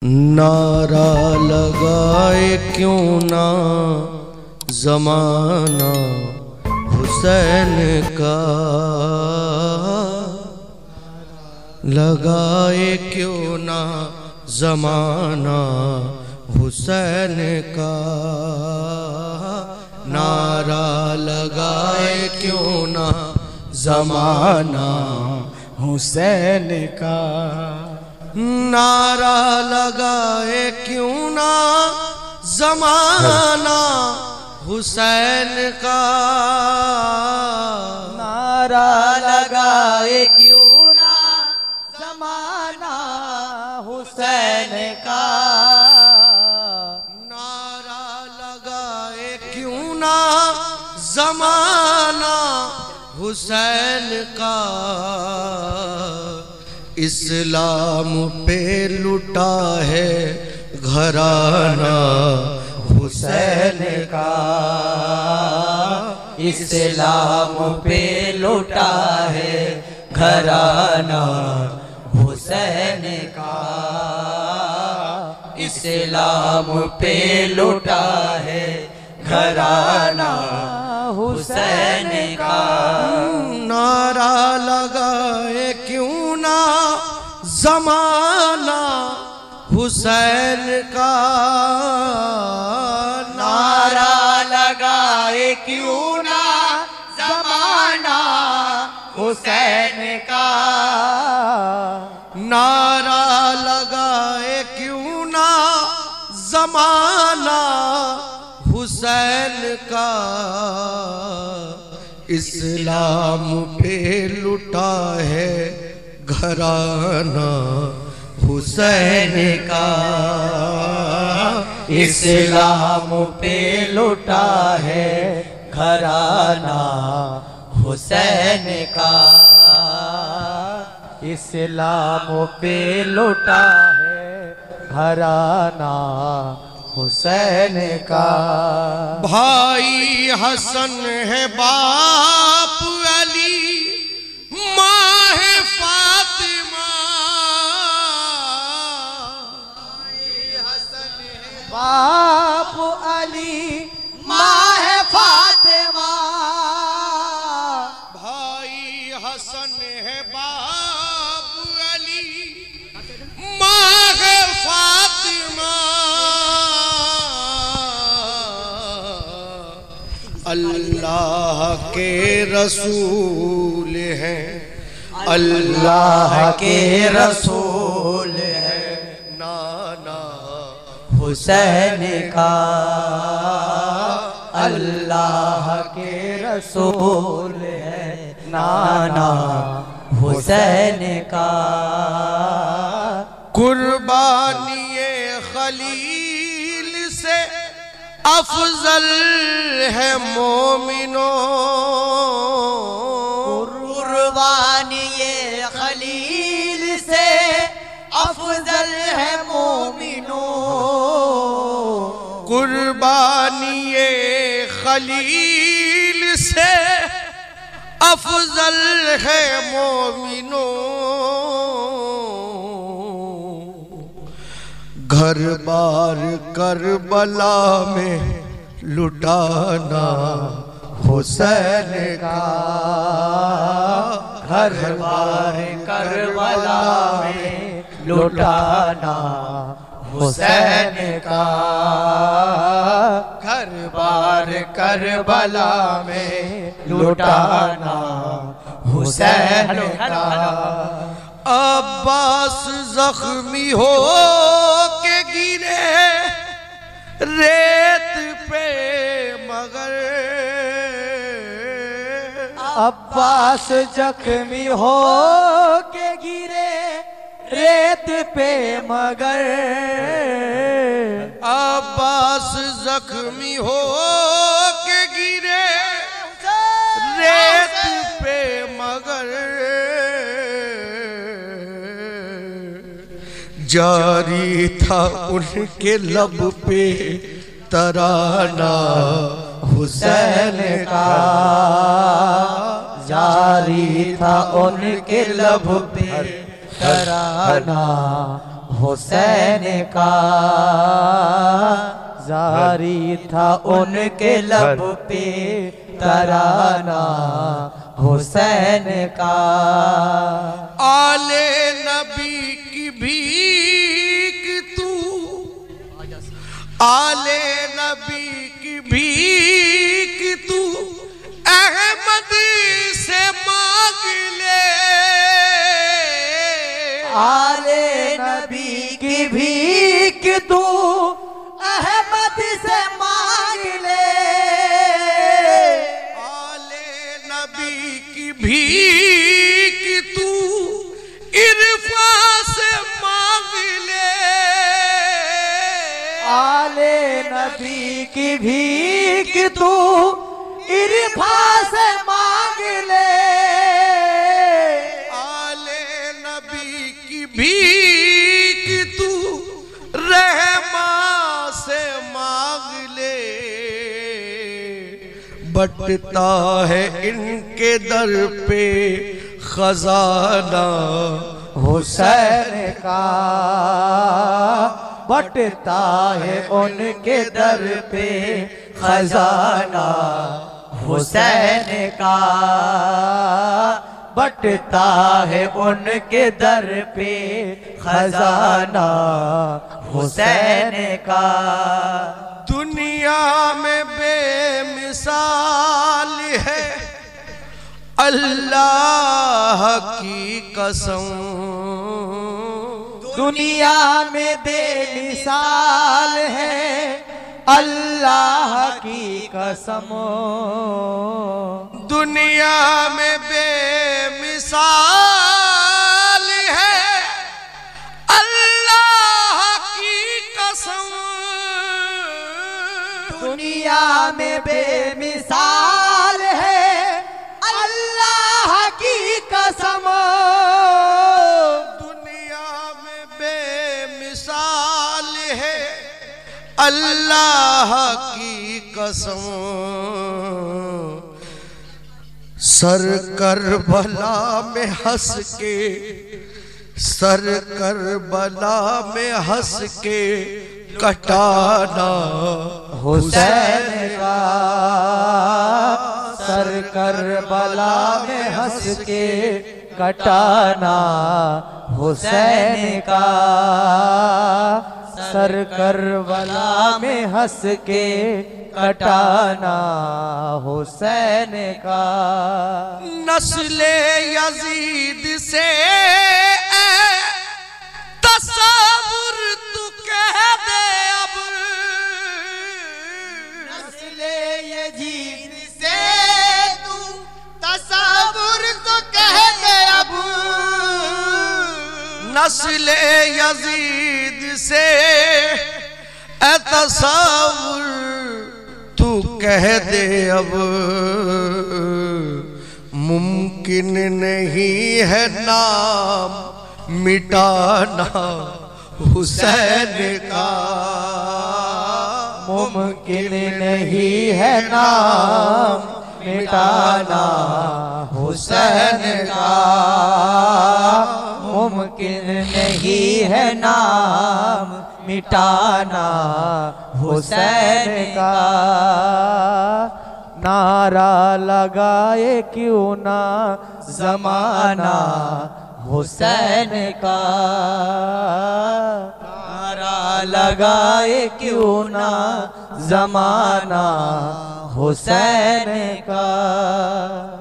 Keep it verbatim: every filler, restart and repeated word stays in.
नारा लगाए क्यों ना ज़माना हुसैन का, लगाए क्यों ना ज़माना हुसैन का, नारा लगाए क्यों ना ज़माना हुसैन का, नारा लगाए क्यों ना ज़माना हुसैन का, नारा लगाए क्यों ना ज़माना हुसैन का, नारा लगाए क्यों ना ज़माना हुसैन का, इस्लाम पे लुटा है घराना हुसैन का, इस्लाम पे लुटा है घराना हुसैन का, इस्लाम पे लुटा है घराना हुसैन का, नारा लगाए क्यों ना ज़माना हुसैन का, नारा लगाए क्यों ना ज़माना हुसैन का, नारा लगाए क्यों ना ज़माना हुसैन का, इस्लाम पे लुटा है घराना हुसैन का, इस्लाम पे लुटा है घराना हुसैन का, इस्लाम पे लुटा है घराना हुसैन का, भाई हसन है बाप अली माँ है फातिमा, बाप अली माँ है फातिमा, भाई हसन है बाप अली माँ है फातिमा, अल्लाह के रसूल हैं, अल्लाह के रसूल है नाना हुसैन का, अल्लाह के रसूल है नाना हुसैन का, कुर्बानी खलील से अफजल है मोमिनो, कुर्बानी खलील से अफजल है मोमिनो, कुर्बानी खलील से अफजल है मोमिनो, घर बार करबला में लुटाना हुसैन का, घर बार करबला में लुटाना हुसैन का, घर बार करबला में लुटाना हुसैन का, अब्बास जख्मी हो के गिरे रेत पे मगर, अब्बास जख्मी हो के गिरे रेत पे मगर, अब्बास जख्मी हो के गिरे रेत पे मगर, जारी था उनके लब पे तराना हुसैन का, जारी था उनके लब पे तराना हुसैन का, जारी था उनके लब पे तराना हुसैन का। आले नबी की भीख तू, आले नबी की भीख तू अहमद से मांग ले। आले नबी की भीख तू अहमद से मांग ले। आले नबी की भीख तू इरफा से मांग ले। आले नबी की भीख तू इरफा से मांग ले। आले नबी की भीख तू रहमा से मांग ले। बटता है इनके दर पे खजाना हुसैन का, बटता है उनके दर पे खजाना हुसैन का, बटता है उनके दर पे खजाना हुसैन का। दुनिया में बेमिसाल है अल्लाह की कसम। दुनिया में बेमिसाल है अल्लाह की कसम। दुनिया में बेमिसाल है अल्लाह की कसम। दुनिया में बेमिसाल है अल्लाह की कसम। दुनिया में बेमिसाल है अल्लाह की कसम। सर करबला में हंस के, सर करबला में हंस के कटाना हुसैन का, सर करबला में हंस के कटाना हुसैन का, सर करबला में हंस के कटाना हुसैन का। नस्ले यजीद से तसव्वुर तू कह दे अब। नस्ले यजीद से तू तसव्वुर तो कह दे अब। नस्ले यजीद से तसव्वुर तू कह दे अब। मुमकिन नहीं है नाम मिटाना हुसैन का। मुमकिन नहीं है नाम मिटाना हुसैन का। मुमकिन नहीं है नाम मिटाना हुसैन का। नारा लगाए क्यों ना जमाना हुसैन का। नारा लगाए क्यों ना जमाना हुसैन का।